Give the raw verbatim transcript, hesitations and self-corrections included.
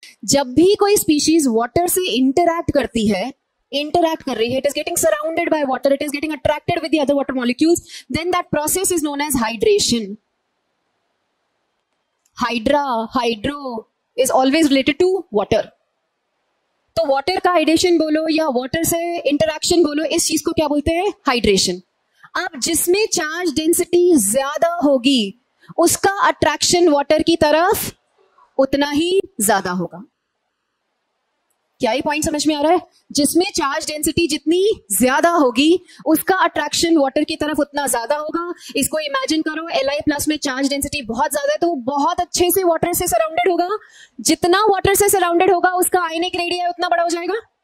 जब भी कोई स्पीशीज वाटर से इंटरैक्ट करती है, interact कर रही है, it is getting surrounded by water, it is getting attracted with the other water molecules, then that process is known as hydration. Hydra, hydro is always related to water. तो water का hydration बोलो या water से interaction बोलो, इस चीज को क्या बोलते हैं? हाइड्रेशन. अब जिसमें चार्ज डेंसिटी ज्यादा होगी उसका अट्रैक्शन वाटर की तरफ उतना ही ज्यादा होगा. क्या ये पॉइंट समझ में आ रहा है? जिसमें चार्ज डेंसिटी जितनी ज्यादा होगी उसका अट्रैक्शन वाटर की तरफ उतना ज्यादा होगा. इसको इमेजिन करो, एल आई प्लस में चार्ज डेंसिटी बहुत ज्यादा है तो वो बहुत अच्छे से वाटर से सराउंडेड होगा. जितना वाटर से सराउंडेड होगा उसका आयनिक रेडियस उतना बड़ा हो जाएगा.